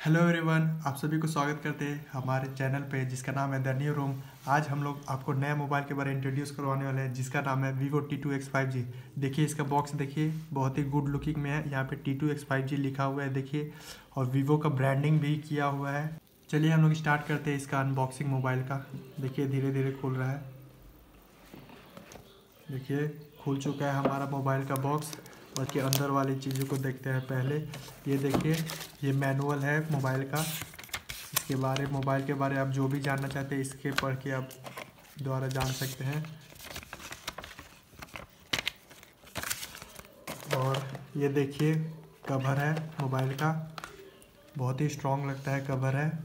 Hello everyone, आप सभी को स्वागत करते हैं हमारे चैनल पे जिसका नाम है द न्यू रूम। आज हम लोग आपको नए मोबाइल के बारे में इंट्रोड्यूस करवाने वाले हैं जिसका नाम है Vivo T2X 5G। देखिए इसका बॉक्स देखिए, बहुत ही गुड लुकिंग में है। यहाँ पे T2X 5G लिखा हुआ है देखिए, और Vivo का ब्रांडिंग भी किया हुआ है। चलिए हम लोग स्टार्ट करते हैं इसका अनबॉक्सिंग मोबाइल का। देखिए धीरे धीरे खुल रहा है। देखिए खुल चुका है हमारा मोबाइल का बॉक्स। और के अंदर वाली चीज़ों को देखते हैं पहले। ये देखिए, ये मैनुअल है मोबाइल का। इसके बारे मोबाइल के बारे आप जो भी जानना चाहते हैं इसके पढ़ के आप द्वारा जान सकते हैं। और ये देखिए कवर है मोबाइल का, बहुत ही स्ट्रॉन्ग लगता है कवर है।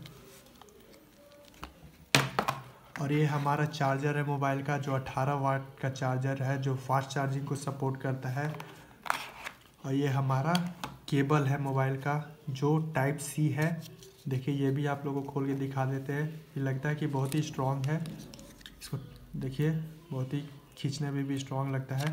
और ये हमारा चार्जर है मोबाइल का, जो 18 वाट का चार्जर है, जो फास्ट चार्जिंग को सपोर्ट करता है। और ये हमारा केबल है मोबाइल का, जो टाइप सी है। देखिए ये भी आप लोगों को खोल के दिखा देते हैं। ये लगता है कि बहुत ही स्ट्रॉन्ग है। इसको देखिए, बहुत ही खींचने में भी स्ट्रॉन्ग लगता है।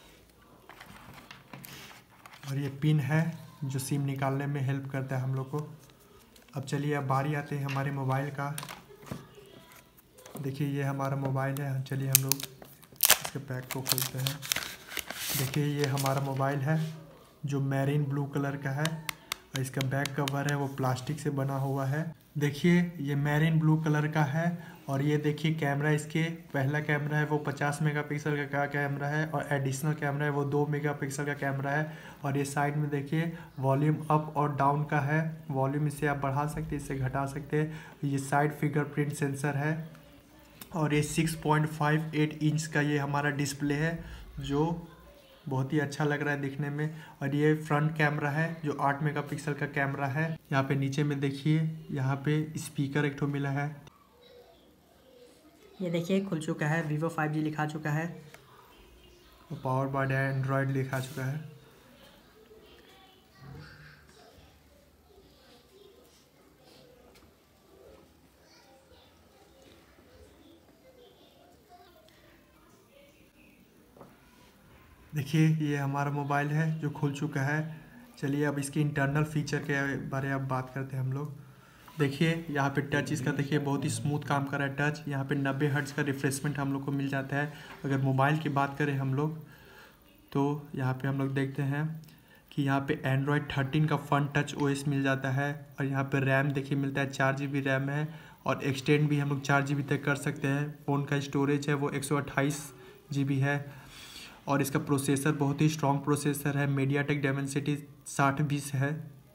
और ये पिन है जो सिम निकालने में हेल्प करता है हम लोग को। अब चलिए अब बारी आते हैं हमारे मोबाइल का। देखिए ये हमारा मोबाइल है। चलिए हम लोग इसके पैक को खोलते हैं। देखिए ये हमारा मोबाइल है जो मैरीन ब्लू कलर का है, और इसका बैक कवर है वो प्लास्टिक से बना हुआ है। देखिए ये मैरीन ब्लू कलर का है। और ये देखिए कैमरा, इसके पहला कैमरा है वो 50 मेगापिक्सल का कैमरा है, और एडिशनल कैमरा है वो 2 मेगापिक्सल का कैमरा है। और ये साइड में देखिए वॉल्यूम अप और डाउन का है। वॉल्यूम इससे आप बढ़ा सकते हैं, इससे घटा सकते हैं। ये साइड फिंगरप्रिंट सेंसर है। और ये 6.58 इंच का ये हमारा डिस्प्ले है, जो बहुत ही अच्छा लग रहा है दिखने में। और ये फ्रंट कैमरा है जो 8 मेगापिक्सल का कैमरा है। यहाँ पे नीचे में देखिए, यहाँ पे स्पीकर एक ठो मिला है। ये देखिए खुल चुका है, Vivo 5G लिखा चुका है। और पावर बाय एंड्रॉयड लिखा चुका है। देखिए ये हमारा मोबाइल है जो खुल चुका है। चलिए अब इसके इंटरनल फीचर के बारे में बात करते हैं हम लोग। देखिए यहाँ पे टच इसका देखिए बहुत ही स्मूथ काम कर रहा है टच। यहाँ पे 90 हर्ट्ज का रिफ्रेशमेंट हम लोग को मिल जाता है। अगर मोबाइल की बात करें हम लोग, तो यहाँ पे हम लोग देखते हैं कि यहाँ पे एंड्रॉयड 13 का फन टच ओएस मिल जाता है। और यहाँ पे रैम देखिए मिलता है, 4 GB रैम है। और एक्सटेंड भी हम लोग 4 GB तक कर सकते हैं। फ़ोन का स्टोरेज है वो 128 GB है। और इसका प्रोसेसर बहुत ही स्ट्रॉन्ग प्रोसेसर है, मीडियाटेक डायमेंसिटी 6020 है।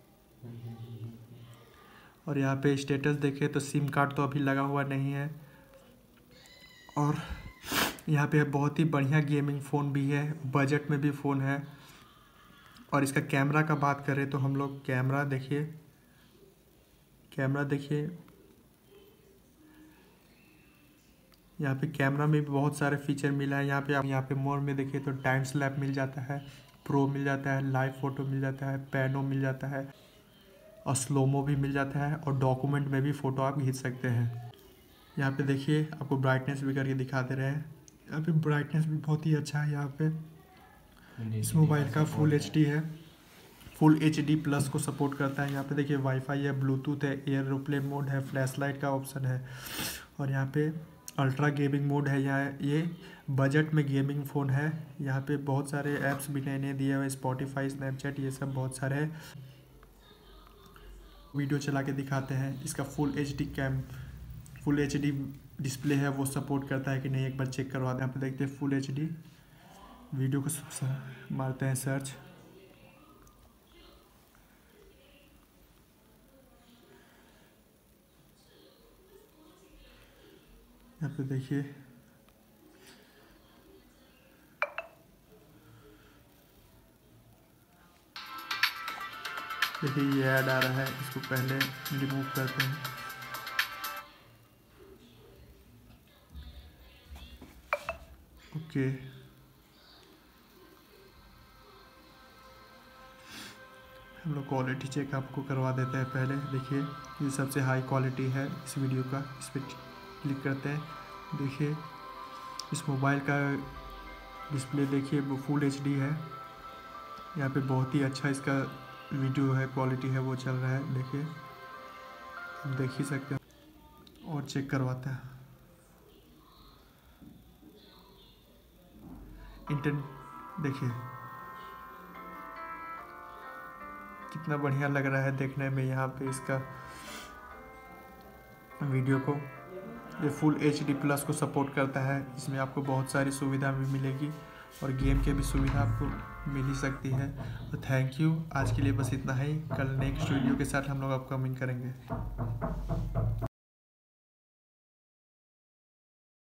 और यहाँ पे स्टेटस देखें तो सिम कार्ड तो अभी लगा हुआ नहीं है। और यहाँ पे बहुत ही बढ़िया गेमिंग फ़ोन भी है, बजट में भी फ़ोन है। और इसका कैमरा का बात करें तो हम लोग कैमरा देखिए, यहाँ पे कैमरा में भी बहुत सारे फीचर मिला है। यहाँ पे मोर में देखिए तो टाइम स्लैप मिल जाता है, प्रो मिल जाता है, लाइव फ़ोटो मिल जाता है, पैनो मिल जाता है, और स्लोमो भी मिल जाता है। और डॉक्यूमेंट में भी फ़ोटो आप खींच सकते हैं। यहाँ पे देखिए आपको ब्राइटनेस भी करके दिखा दे रहे हैं। यहाँ पे ब्राइटनेस भी बहुत ही अच्छा है। यहाँ पे इस मोबाइल का फुल HD है, फुल HD प्लस को सपोर्ट करता है। यहाँ पे देखिए वाईफाई है, ब्लूटूथ है, एयरप्लेन मोड है, फ्लैश लाइट का ऑप्शन है। और यहाँ पे अल्ट्रा गेमिंग मोड है। ये बजट में गेमिंग फ़ोन है। यहाँ पे बहुत सारे ऐप्स भी नए नए दिए हुए, स्पॉटिफाई, स्नैपचैट, ये सब बहुत सारे हैं। वीडियो चला के दिखाते हैं। इसका फुल HD डिस्प्ले है, वो सपोर्ट करता है कि नहीं, एक बार चेक करवा दें। यहाँ पे देखते हैं फुल HD वीडियो को मारते हैं सर्च। यहाँ पे देखिए ये ऐड आ रहा है, इसको पहले रिमूव करते हैं। ओके, हम लोग क्वालिटी चेक आपको करवा देते हैं पहले। देखिए ये सबसे हाई क्वालिटी है इस वीडियो का, इस पर क्लिक करते हैं। देखिए इस मोबाइल का डिस्प्ले देखिए वो फुल HD है। यहाँ पे बहुत ही अच्छा इसका वीडियो है, क्वालिटी है वो चल रहा है। देखिए देख ही सकते हैं और चेक करवाते हैं। देखिए कितना बढ़िया लग रहा है देखने में यहाँ पे इसका वीडियो को। ये फुल HD+ को सपोर्ट करता है। इसमें आपको बहुत सारी सुविधा भी मिलेगी और गेम के भी सुविधा आपको मिल ही सकती है। तो थैंक यू, आज के लिए बस इतना ही। कल नेक्स्ट वीडियो के साथ हम लोग अपकमिंग करेंगे।